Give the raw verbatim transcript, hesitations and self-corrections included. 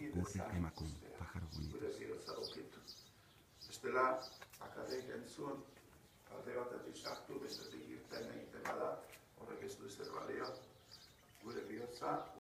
urre emakum, pájaro bonito. Bestela, akarek entzun, alde batetik sartu, bestetik irten,